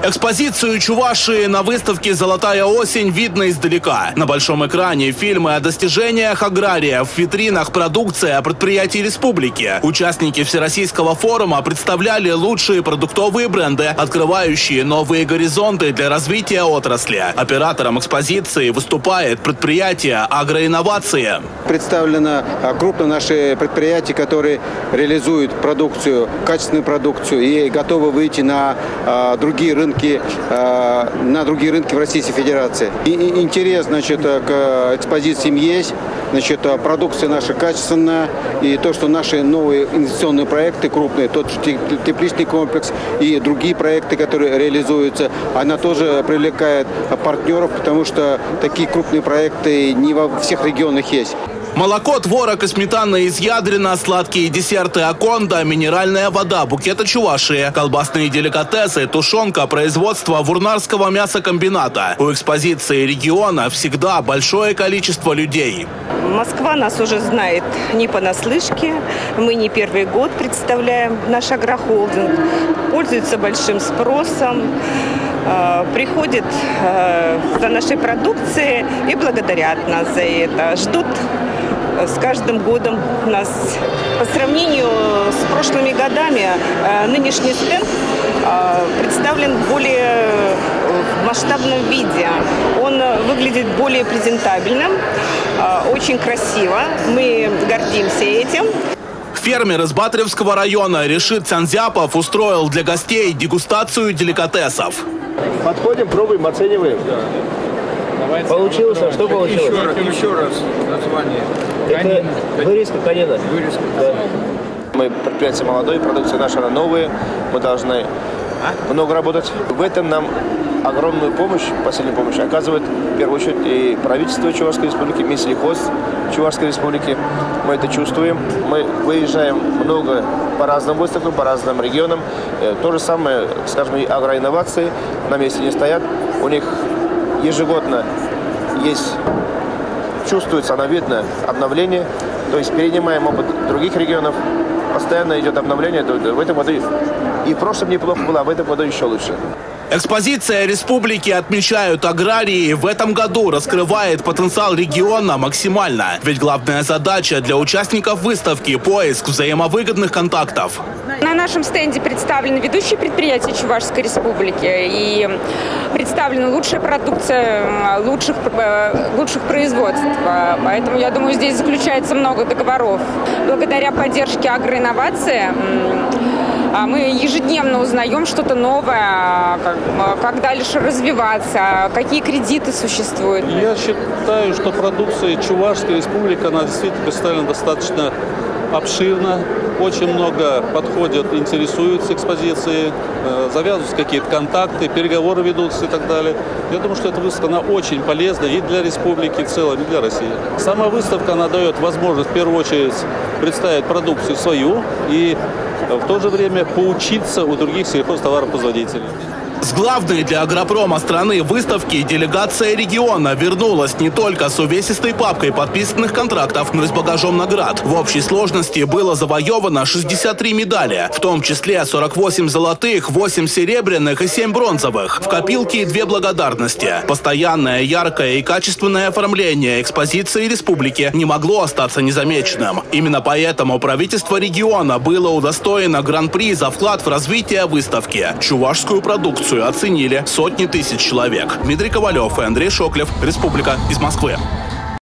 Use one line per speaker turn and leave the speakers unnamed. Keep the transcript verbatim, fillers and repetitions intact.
Экспозицию Чувашии на выставке «Золотая осень» видно издалека. На большом экране фильмы о достижениях аграриев, в витринах продукция предприятий республики. Участники Всероссийского форума представляли лучшие продуктовые бренды, открывающие новые горизонты для развития отрасли. Оператором экспозиции выступает предприятие «Агроинновации».
Представлено крупно наши предприятия, которые реализуют продукцию, качественную продукцию и готовы выйти на а, другие рынки. на другие рынки в Российской Федерации. И интерес, значит, к экспозициям есть, значит, продукция наша качественная, и то, что наши новые инвестиционные проекты крупные, тот же тепличный комплекс и другие проекты, которые реализуются, она тоже привлекает партнеров, потому что такие крупные проекты не во всех регионах есть.
Молоко, творог и сметана из Ядрина, сладкие десерты Аконда, минеральная вода букета Чувашии, колбасные деликатесы, тушенка, производство Вурнарского мясокомбината. У экспозиции региона всегда большое количество людей.
Москва нас уже знает не понаслышке. Мы не первый год представляем наш агрохолдинг. Пользуется большим спросом. Приходят за нашей продукцией и благодарят нас за это. Ждут с каждым годом нас. По сравнению с прошлыми годами нынешний стенд представлен более в масштабном виде. Он выглядит более презентабельным, очень красиво. Мы гордимся этим.
Фермер из Батыревского района Решит Цянзяпов устроил для гостей дегустацию деликатесов.
Подходим, пробуем, оцениваем. Давайте. Получилось, а что получилось?
Еще раз, еще раз название.
Это вырезка конина.
Вырезка.
Да. Мы предприятие молодое, продукция наша она новая. Мы должны а? много работать. В этом нам огромную помощь, последнюю помощь оказывает в первую очередь и правительство Чувашской республики, Минсельхоз Чувашской республики. Мы это чувствуем. Мы выезжаем много по разным выставкам, по разным регионам. То же самое, скажем, и агроинновации на месте не стоят. У них ежегодно есть, чувствуется, оно видно, обновление. То есть перенимаем опыт других регионов. Постоянно идет обновление. В этом году и в прошлом неплохо было, а в этом году еще лучше.
Экспозиция республики, отмечают аграрии, в этом году раскрывает потенциал региона максимально. Ведь главная задача для участников выставки – поиск взаимовыгодных контактов.
На нашем стенде представлены ведущие предприятия Чувашской республики и представлена лучшая продукция лучших, лучших производств. Поэтому, я думаю, здесь заключается много договоров. Благодаря поддержке агроинновации мы ежедневно узнаем что-то новое, как, как дальше развиваться, какие кредиты существуют.
Я считаю, что продукция Чувашской республики, она действительно представлена достаточно обширно. Очень много подходят, интересуются экспозицией, завязываются какие-то контакты, переговоры ведутся и так далее. Я думаю, что эта выставка, она очень полезна и для республики в целом, и для России. Сама выставка, она дает возможность, в первую очередь, представить продукцию свою и в то же время поучиться у других сельхозтоваропроизводителей.
С главной для агропрома страны выставки делегация региона вернулась не только с увесистой папкой подписанных контрактов, но и с багажом наград. В общей сложности было завоевано шестьдесят три медали, в том числе сорок восемь золотых, восемь серебряных и семь бронзовых. В копилке две благодарности. Постоянное, яркое и качественное оформление экспозиции республики не могло остаться незамеченным. Именно поэтому правительство региона было удостоено гран-при за вклад в развитие выставки. Чувашскую продукцию оценили сотни тысяч человек. Дмитрий Ковалев и Андрей Шоклев. Республика из Москвы.